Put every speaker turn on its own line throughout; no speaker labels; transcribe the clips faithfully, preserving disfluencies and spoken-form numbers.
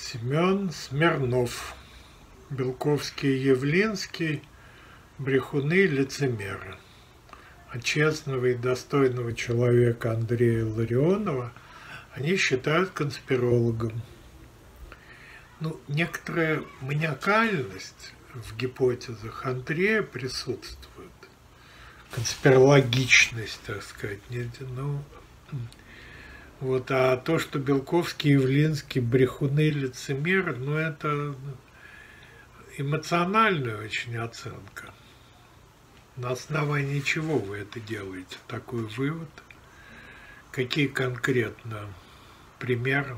Семен Смирнов. Белковский и Явлинский. Брехуны и лицемеры. А честного и достойного человека Андрея Илларионова они считают конспирологом. Ну, некоторая маниакальность в гипотезах Андрея присутствует. Конспирологичность, так сказать. Ну, вот, а то, что Белковский и Явлинский брехуны и лицемеры, ну, это эмоциональная очень оценка. На основании чего вы это делаете? Такой вывод? Какие конкретно примеры?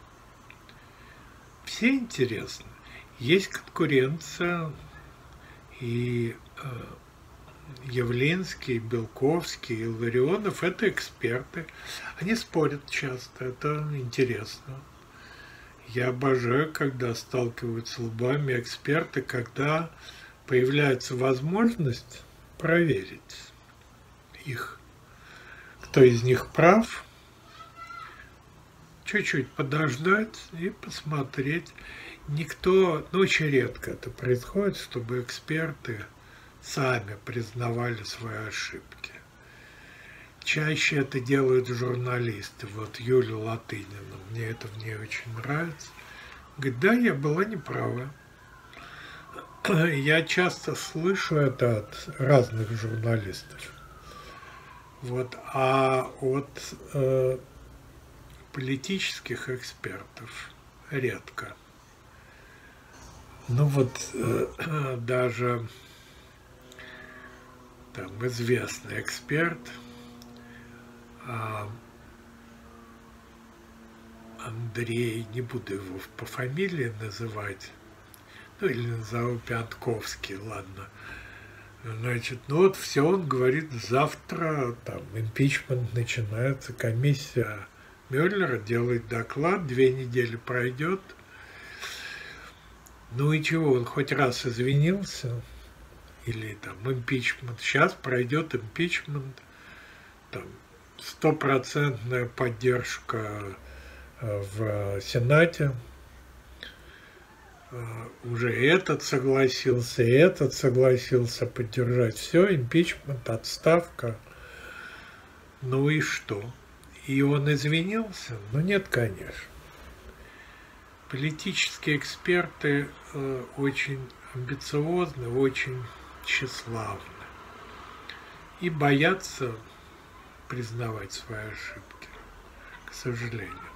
Все интересно. Есть конкуренция, и э, Явлинский, Белковский, Илларионов – это эксперты. Они спорят часто, это интересно. Я обожаю, когда сталкиваются лбами эксперты, когда появляется возможность проверить их, кто из них прав, чуть-чуть подождать и посмотреть. Никто, ну, очень редко это происходит, чтобы эксперты сами признавали свои ошибки. Чаще это делают журналисты. Вот Юля Латынина, мне это в ней очень нравится. Говорит, да, я была неправа. Я часто слышу это от разных журналистов. Вот, а от э, политических экспертов редко. Ну вот э, даже там известный эксперт э, Андрей, не буду его по фамилии называть, ну или назову Пятковский, ладно. Значит, ну вот все, он говорит, завтра там импичмент начинается, комиссия Мюллера делает доклад, две недели пройдет. Ну и чего, он хоть раз извинился? Или там импичмент, сейчас пройдет импичмент, там стопроцентная поддержка в Сенате. Уже этот согласился, и этот согласился поддержать. Все, импичмент, отставка. Ну и что? И он извинился? Ну нет, конечно. Политические эксперты э, очень амбициозны, очень тщеславны. И боятся признавать свои ошибки, к сожалению.